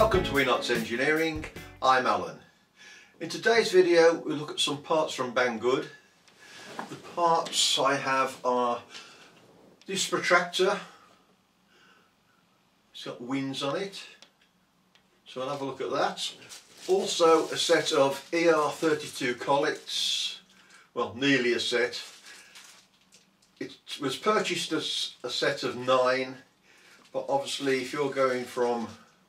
Welcome to Winots Engineering. I'm Alan. In today's video we'll look at some parts from Banggood. The parts I have are this protractor. It's got wings on it, so we'll have a look at that. Also a set of ER32 collets, well, nearly a set. It was purchased as a set of 9, but obviously if you're going from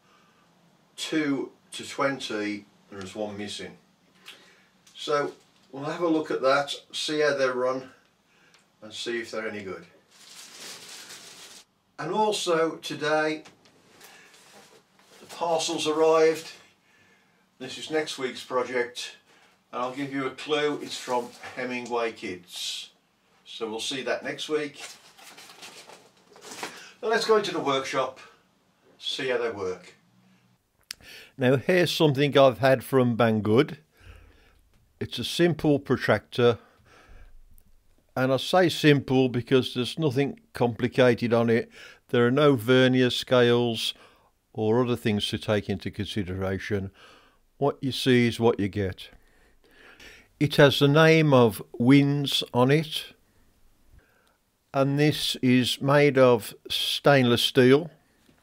2 to 20 there is one missing. So we'll have a look at that, see how they run and see if they're any good. And also today the parcels arrived. This is next week's project and I'll give you a clue, it's from Hemingway Kids. So we'll see that next week. Now let's go into the workshop, see how they work. Now here's something I've had from Banggood. It's a simple protractor, and I say simple because there's nothing complicated on it. There are no vernier scales or other things to take into consideration. What you see is what you get. It has the name of Wins on it, and this is made of stainless steel,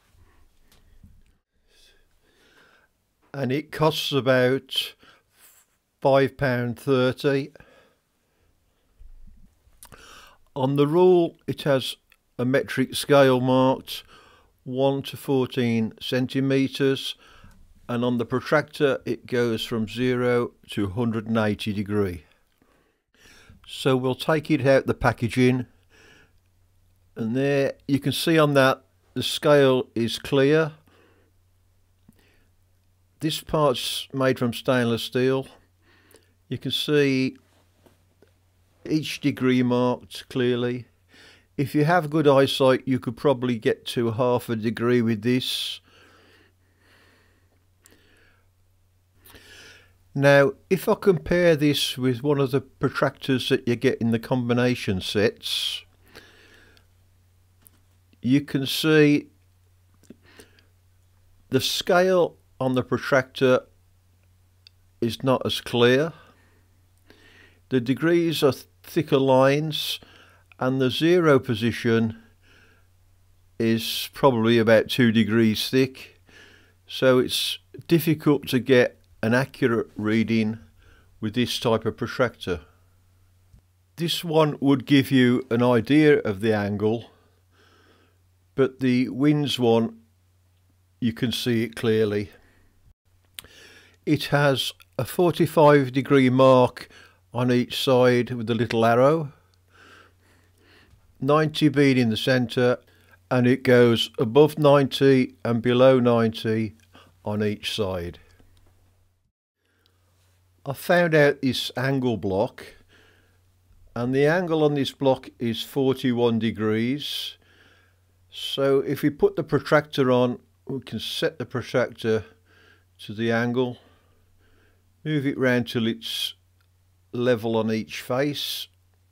and it costs about £5.30. On the rule it has a metric scale marked 1 to 14 centimetres, and on the protractor it goes from 0 to 180 degree. So we'll take it out the packaging, and there you can see on that the scale is clear. This part's made from stainless steel. You can see each degree marked clearly. If you have good eyesight you could probably get to half a degree with this. Now if I compare this with one of the protractors that you get in the combination sets, you can see the scale on the protractor is not as clear. The degrees are thicker lines, and the 0 position is probably about 2 degrees thick, so it's difficult to get an accurate reading with this type of protractor. This one would give you an idea of the angle, but the Wins one you can see it clearly. It has a 45 degree mark on each side with a little arrow, 90 being in the centre, and it goes above 90 and below 90 on each side. I found out this angle block, and the angle on this block is 41 degrees. So if we put the protractor on, we can set the protractor to the angle, move it round till it's level on each face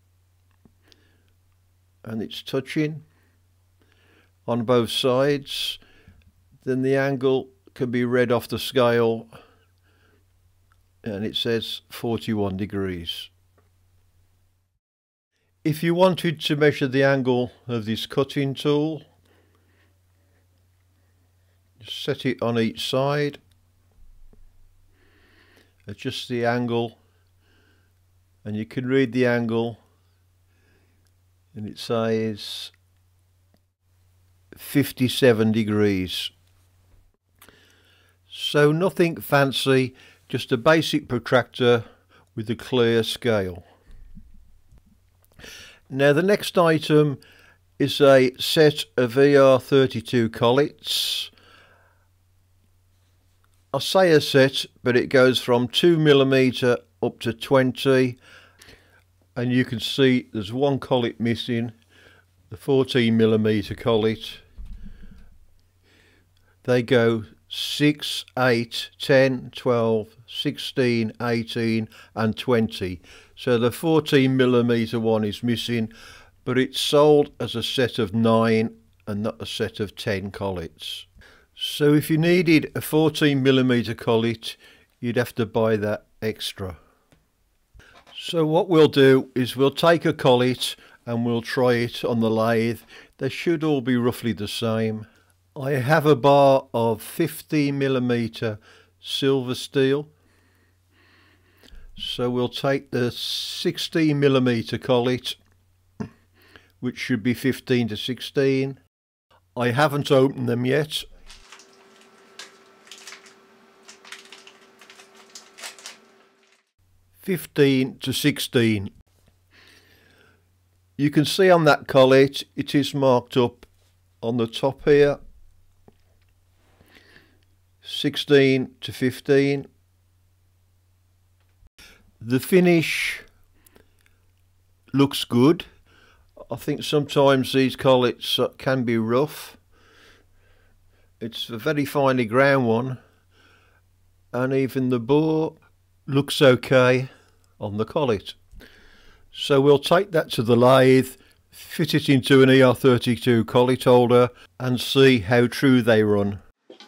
and it's touching on both sides. Then the angle can be read off the scale and it says 41 degrees. If you wanted to measure the angle of this cutting tool, just set it on each side, adjust the angle, and you can read the angle, and it says 57 degrees. So nothing fancy, just a basic protractor with a clear scale. Now the next item is a set of ER32 collets. I say a set, but it goes from 2mm up to 20, and you can see there's one collet missing, the 14mm collet. They go 6, 8, 10, 12, 16, 18 and 20. So the 14mm one is missing, but it's sold as a set of 9 and not a set of 10 collets. So if you needed a 14mm collet, you'd have to buy that extra. So what we'll do is we'll take a collet and we'll try it on the lathe. They should all be roughly the same. I have a bar of 50mm silver steel. So we'll take the 16mm collet, which should be 15 to 16. I haven't opened them yet. (15 to 16). You can see on that collet it is marked up on the top here, 16 to 15. The finish looks good. I think sometimes these collets can be rough. It's a very finely ground one, and even the bore looks okay on the collet. So we'll take that to the lathe, fit it into an ER32 collet holder and see how true they run.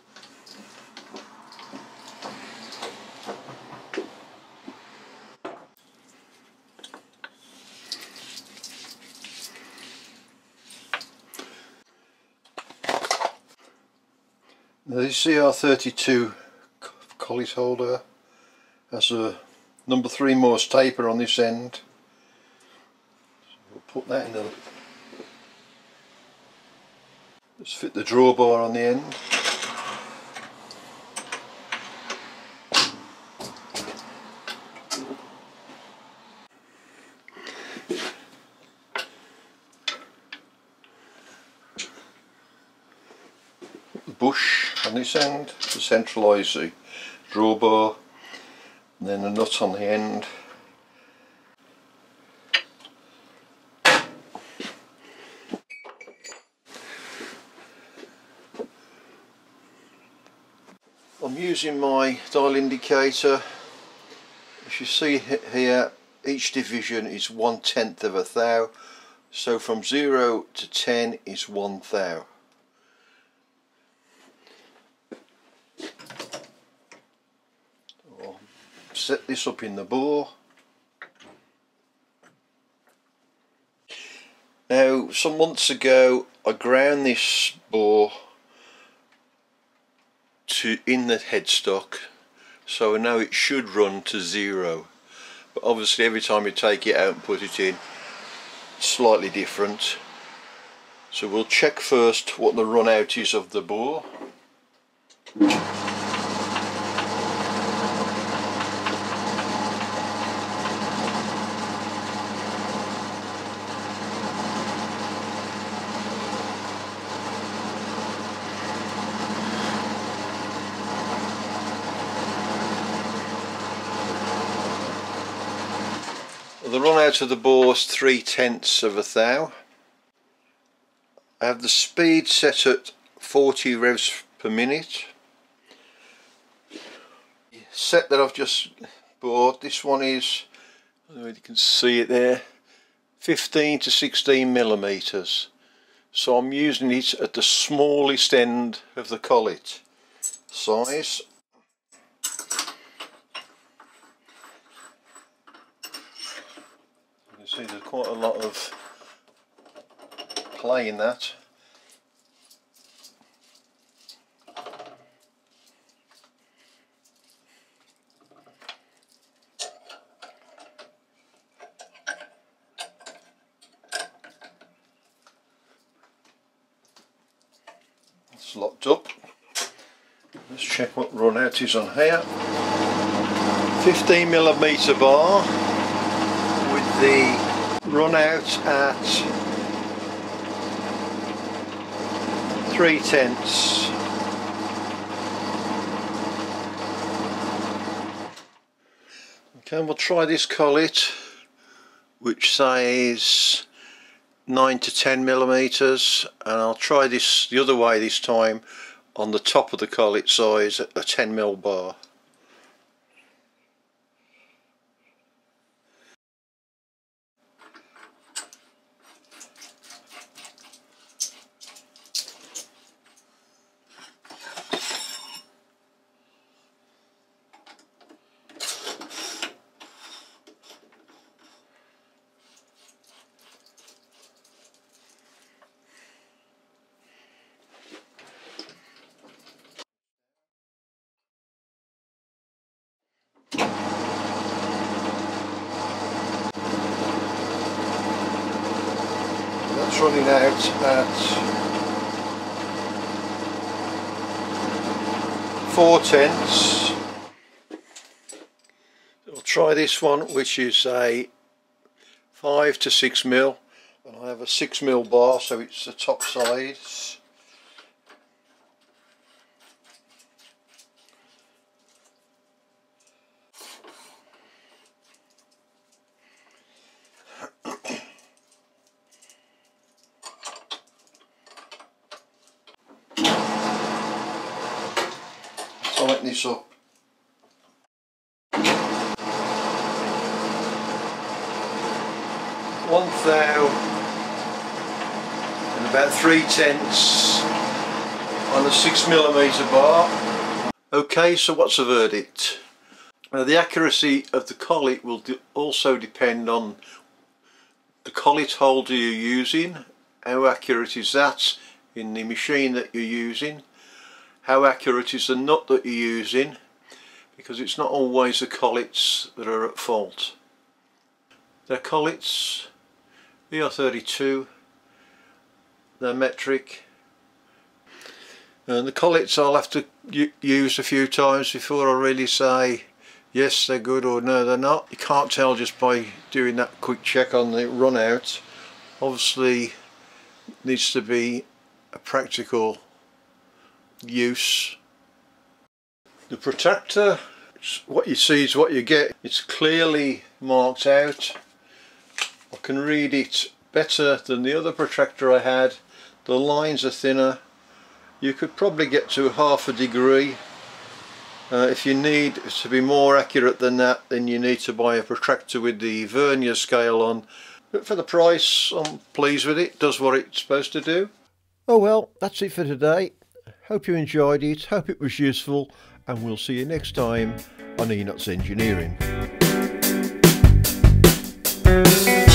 Now this ER32 collet holder has a number 3 Morse taper on this end. So we'll put that in the... Just fit the drawbar on the end. The bush on this end to centralise the drawbar, and then a nut on the end. I'm using my dial indicator. As you see here, each division is 1/10 of a thou, so from 0 to 10 is 1 thou. I'll set this up in the bore. Now, some months ago I ground this bore in the headstock, so I know it should run to 0, but obviously every time you take it out and put it in, it's slightly different. So we'll check first what the run out is of the bore. The run out of the bore is 3/10 of a thou. I have the speed set at 40 revs per minute. The set that I've just bought, this one is, I don't know if you can see it there, 15 to 16mm. So I'm using it at the smallest end of the collet size. See, there's quite a lot of play in that. It's locked up. Let's check what run out is on here. 15mm bar with the run out at 3/10. Okay, we'll try this collet, which says 9 to 10mm, and I'll try this the other way this time on the top of the collet size at a 10mm bar. It's running out at 4/10. I'll try this one, which is a 5 to 6 mil, and I have a 6 mil bar, so it's the top sides. Tighten this up. One thou and about 3/10 on a 6mm bar. Okay, so what's the verdict? The accuracy of the collet will also depend on the collet holder you're using. How accurate is that in the machine that you're using? How accurate is the nut that you're using? Because it's not always the collets that are at fault. They're collets, VR32, they're metric, and the collets I'll have to use a few times before I really say yes they're good or no they're not. You can't tell just by doing that quick check on the run out. Obviously needs to be a practical use. The protractor, what you see is what you get. It's clearly marked out. I can read it better than the other protractor I had. The lines are thinner. You could probably get to 1/2 degree. If you need to be more accurate than that, then you need to buy a protractor with the vernier scale on. But for the price, I'm pleased with it. It does what it's supposed to do. Oh well, that's it for today. Hope you enjoyed it, hope it was useful, and we'll see you next time on Enoch's Engineering.